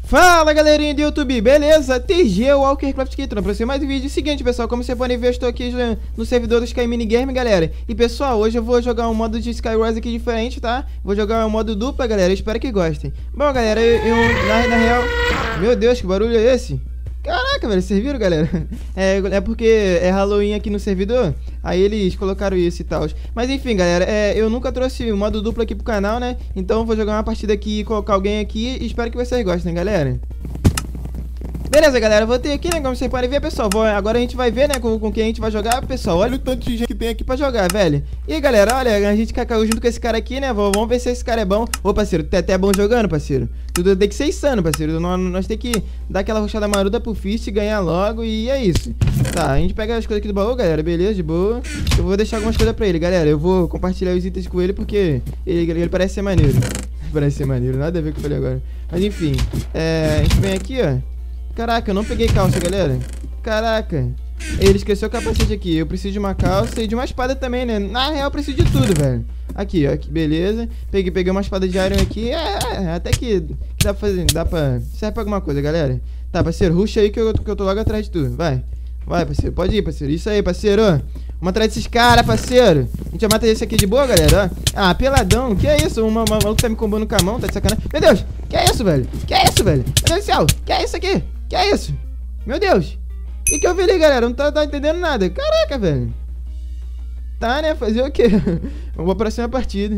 Fala galerinha do YouTube, beleza? TG Walkercraft aqui, pra você mais um vídeo. Seguinte pessoal, como você pode ver, eu estou aqui no servidor do Sky Minigame, galera. E pessoal, hoje eu vou jogar um modo de Skywars aqui diferente, tá? Vou jogar um modo dupla, galera, eu espero que gostem. Bom galera, na real... Meu Deus, que barulho é esse? Caraca, velho, vocês viram, galera? É porque é Halloween aqui no servidor, aí eles colocaram isso e tal. Mas enfim, galera, eu nunca trouxe o modo duplo aqui pro canal, né? Então eu vou jogar uma partida aqui e colocar alguém aqui e espero que vocês gostem, galera. Beleza, galera, eu vou ter aqui, né, como vocês podem ver, pessoal. Agora a gente vai ver, né, com quem a gente vai jogar, pessoal. Olha o tanto de gente que tem aqui pra jogar, velho. E aí, galera, olha, a gente caiu junto com esse cara aqui, né, vamos ver se esse cara é bom. Ô, parceiro, tu é até bom jogando, parceiro. Tudo tem que ser insano, parceiro. Nós tem que dar aquela rushada maruda pro Fist, ganhar logo e é isso. Tá, a gente pega as coisas aqui do baú, galera, beleza, de boa. Eu vou deixar algumas coisas pra ele, galera. Eu vou compartilhar os itens com ele porque ele parece ser maneiro. Parece ser maneiro, nada a ver com o que eu falei agora. Mas enfim, a gente vem aqui, ó. Caraca, eu não peguei calça, galera. Caraca. Ele esqueceu o capacete aqui. Eu preciso de uma calça e de uma espada também, né? Na real, eu preciso de tudo, velho. Aqui, ó. Aqui, beleza. Peguei uma espada de iron aqui. Até que dá pra fazer. Serve pra alguma coisa, galera. Tá, parceiro, ruxa aí que eu tô logo atrás de tu. Vai, parceiro. Pode ir, parceiro. Isso aí, parceiro, ó. Vamos atrás desses caras, parceiro. A gente vai matar esse aqui de boa, galera, ó. Ah, peladão. Que é isso? Um maluco tá me combando com a mão. Tá de sacanagem. Meu Deus. Que é isso, velho? Que é isso, velho? Meu Deus do céu. Que é isso aqui? Que é isso? Meu Deus. O que eu vi ali, galera? Não tá entendendo nada. Caraca, velho. Tá, né? Fazer o quê? Vamos pra próxima partida.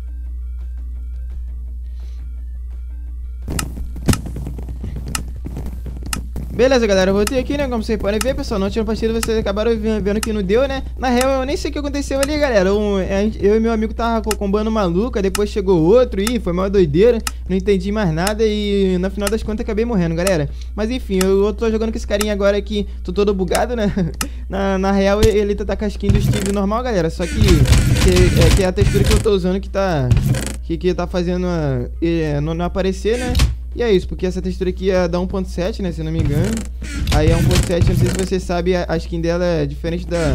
Beleza, galera, eu voltei aqui, né, como vocês podem ver, pessoal, na última partida vocês acabaram vendo que não deu, né. Na real, eu nem sei o que aconteceu ali, galera. Eu e meu amigo tava combando maluca, depois chegou outro e foi uma doideira. Não entendi mais nada e no final das contas acabei morrendo, galera. Mas enfim, eu tô jogando com esse carinha agora aqui, tô todo bugado, né. Na real, ele tá com a skin do Steve normal, galera, só que é a textura que eu tô usando que tá fazendo não aparecer, né. E é isso, porque essa textura aqui é da 1.7, né, se eu não me engano. Aí é 1.7, não sei se você sabe, a skin dela é diferente da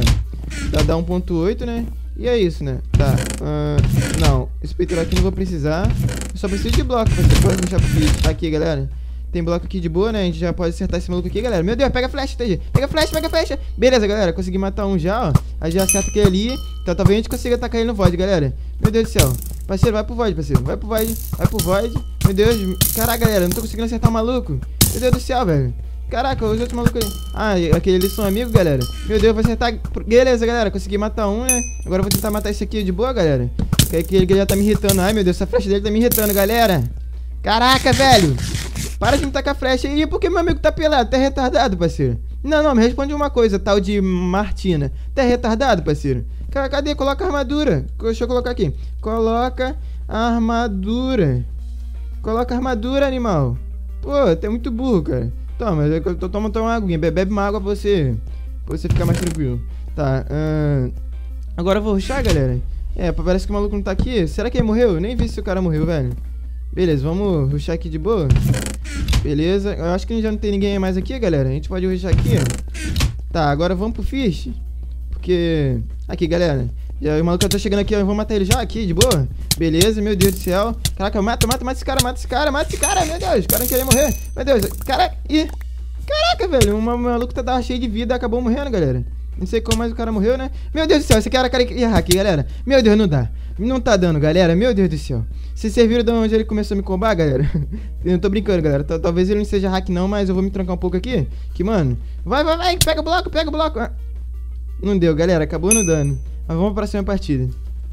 1.8, né. E é isso, né, tá. Não, esse peitoral aqui não vou precisar. Eu só preciso de bloco, você pode deixar pro aqui, galera. Tem bloco aqui de boa, né, a gente já pode acertar esse maluco aqui, galera. Meu Deus, pega a flecha, TG. Pega a flecha. Beleza, galera, consegui matar um já, ó. Aí já acerta aquele ali. Então talvez a gente consiga atacar ele no Void, galera. Meu Deus do céu. Parceiro, vai pro Void, parceiro. Vai pro Void. Meu Deus. Caraca, galera, não tô conseguindo acertar o maluco. Meu Deus do céu, velho. Caraca, os outros malucos ali. Ah, aquele ali são amigos, galera. Meu Deus, vou acertar. Beleza, galera, consegui matar um, né. Agora eu vou tentar matar esse aqui de boa, galera. Que ele já tá me irritando. Ai, meu Deus, essa flecha dele tá me irritando, galera. Caraca, velho. Para de me tacar flecha aí, porque meu amigo tá pelado. Tá retardado, parceiro. Não, me responde uma coisa, tal de Martina. Tá retardado, parceiro? Cadê? Coloca a armadura. Deixa eu colocar aqui. Coloca a armadura. Coloca a armadura, animal. Pô, tá muito burro, cara. Toma, toma uma aguinha. Bebe uma água pra você ficar mais tranquilo. Tá, agora eu vou rushar, galera. Parece que o maluco não tá aqui. Será que ele morreu? Eu nem vi se o cara morreu, velho. Beleza, vamos rushar aqui de boa. Beleza, eu acho que já não tem ninguém mais aqui, galera. A gente pode rushar aqui, ó. Tá, agora vamos pro Fish. Porque... Aqui, galera. O maluco tá chegando aqui, ó. Eu vou matar ele já aqui, de boa. Beleza, meu Deus do céu. Caraca, mata esse cara, meu Deus. O cara não queria morrer. Meu Deus, caraca. Caraca, velho. O maluco tá cheio de vida, acabou morrendo, galera. Não sei como mais o cara morreu, né? Meu Deus do céu, esse cara errar aqui, galera. Meu Deus, não dá. Não tá dando, galera. Meu Deus do céu. Vocês viram de onde ele começou a me combar, galera? Eu tô brincando, galera. Talvez ele não seja hack não, mas eu vou me trancar um pouco aqui. Que, mano... Vai. Pega o bloco. Não deu, galera. Acabou não dando. Mas vamos pra próxima partida.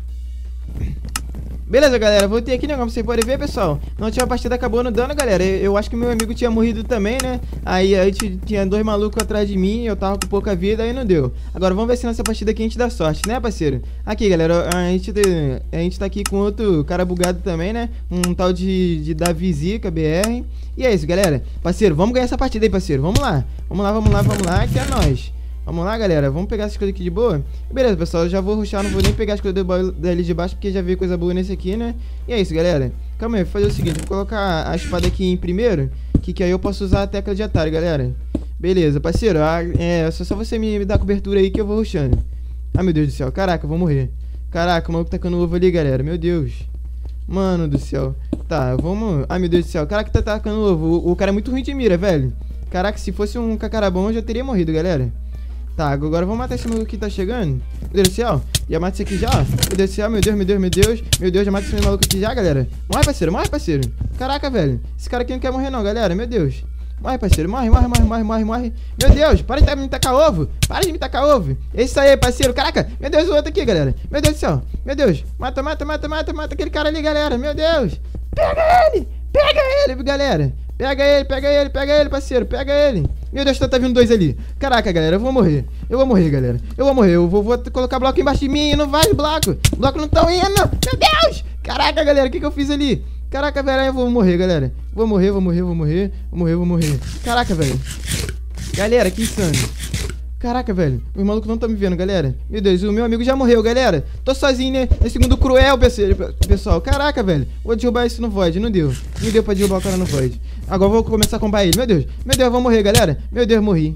Beleza, galera, voltei aqui, né, como vocês podem ver, pessoal. Na última partida acabou não dando, galera. Eu acho que meu amigo tinha morrido também, né. Aí tinha dois malucos atrás de mim. Eu tava com pouca vida, aí não deu. Agora vamos ver se nessa partida aqui a gente dá sorte, né, parceiro. Aqui, galera, a gente tá aqui com outro cara bugado também, né. Um tal de Davi Zica, BR. E é isso, galera. Parceiro, vamos ganhar essa partida aí, parceiro. Vamos lá, que é nóis. Vamos lá, galera, vamos pegar essas coisas aqui de boa. Beleza, pessoal, eu já vou rushar, não vou nem pegar as coisas dali de baixo, porque já veio coisa boa nesse aqui, né. E é isso, galera. Calma aí, vou fazer o seguinte, vou colocar a espada aqui em primeiro, que aí eu posso usar a tecla de atalho, galera. Beleza, parceiro, só você me dar cobertura aí que eu vou rushando. Ah, meu Deus do céu, caraca, eu vou morrer. Caraca, o maluco tacando ovo ali, galera, meu Deus. Mano do céu. Tá, vamos... Ai, meu Deus do céu. Caraca, tá atacando o ovo. O cara é muito ruim de mira, velho. Caraca, se fosse um cacarabão, eu já teria morrido, galera. Tá, agora vamos matar esse maluco que tá chegando. Meu Deus do céu. Já mata esse aqui já, ó. Meu Deus do céu, meu Deus, meu Deus, meu Deus. Meu Deus, já mata esse maluco aqui já, galera. Morre, parceiro, morre, parceiro. Caraca, velho. Esse cara aqui não quer morrer não, galera. Meu Deus. Morre, parceiro. Morre, morre, morre, morre, morre, morre. Meu Deus, para de me tacar ovo. Para de me tacar ovo. Esse aí, parceiro. Caraca. Meu Deus, o outro aqui, galera. Meu Deus do céu. Meu Deus. Mata, mata, mata, mata, mata aquele cara ali, galera. Meu Deus. Pega ele. Pega ele, galera. Pega ele, pega ele, pega ele, parceiro. Pega ele. Meu Deus, tá vindo dois ali. Caraca, galera, eu vou morrer. Eu vou morrer, galera. Eu vou morrer. Eu vou colocar bloco embaixo de mim. Não vai, bloco. Bloco não tão indo. Meu Deus. Caraca, galera, o que eu fiz ali? Caraca, velho, eu vou morrer, galera. Vou morrer, vou morrer, vou morrer. Vou morrer, vou morrer. Caraca, velho. Galera, que insano. Caraca, velho. Os malucos não estão me vendo, galera. Meu Deus, o meu amigo já morreu, galera. Tô sozinho, né? Nesse mundo cruel, pessoal. Caraca, velho. Vou derrubar isso no Void. Não deu. Não deu pra derrubar o cara no Void. Agora eu vou começar a combater ele. Meu Deus. Meu Deus, eu vou morrer, galera. Meu Deus, morri.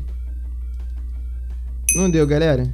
Não deu, galera.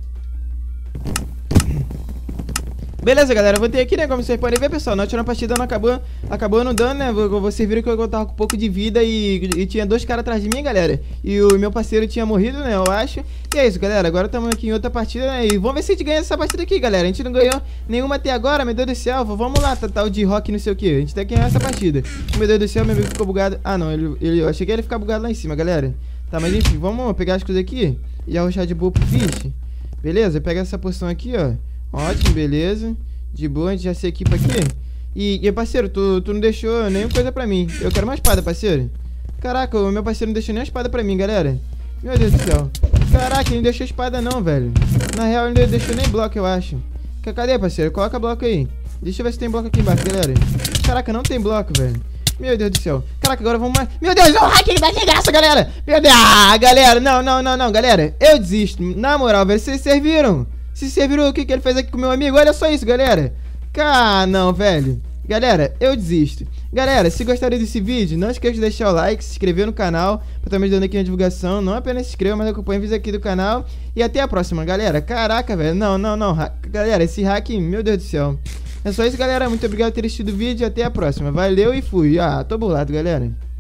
Beleza, galera, eu vou ter aqui, né, como vocês podem ver, pessoal, na última partida não acabou não dando, né, vocês viram que eu tava com um pouco de vida e tinha dois caras atrás de mim, galera, e o meu parceiro tinha morrido, né, eu acho, e é isso, galera, agora estamos aqui em outra partida, né, e vamos ver se a gente ganha essa partida aqui, galera, a gente não ganhou nenhuma até agora, meu Deus do céu, vamos lá, tal de rock não sei o que, a gente tem que ganhar essa partida, meu Deus do céu, meu amigo ficou bugado, ah não, eu achei que ele ia ficar bugado lá em cima, galera, tá, mas enfim, vamos pegar as coisas aqui e arrochar de boa pro fish, beleza, pega essa poção aqui, ó, ótimo, beleza. De boa, a gente já se equipa aqui. E parceiro, tu não deixou nenhuma coisa pra mim. Eu quero uma espada, parceiro. Caraca, o meu parceiro não deixou nem a espada pra mim, galera. Meu Deus do céu. Caraca, ele não deixou espada não, velho. Na real, ele não deixou nem bloco, eu acho. Cadê, parceiro? Coloca bloco aí. Deixa eu ver se tem bloco aqui embaixo, galera. Caraca, não tem bloco, velho. Meu Deus do céu. Caraca, agora vamos mais. Meu Deus, o hack dá de graça, galera. Meu Deus. Ah, galera. Não, galera. Eu desisto. Na moral, velho, vocês serviram. Vocês viram o que ele fez aqui com o meu amigo? Olha só isso, galera. Não, velho. Galera, eu desisto. Galera, se gostaram desse vídeo, não esqueça de deixar o like, se inscrever no canal, pra estar me ajudando aqui na divulgação. Não apenas se inscreva, mas acompanhe o vídeo aqui do canal. E até a próxima, galera. Caraca, velho. Não. Galera, esse hack, meu Deus do céu. É só isso, galera. Muito obrigado por ter assistido o vídeo. Até a próxima. Valeu e fui. Ah, tô bolado, galera.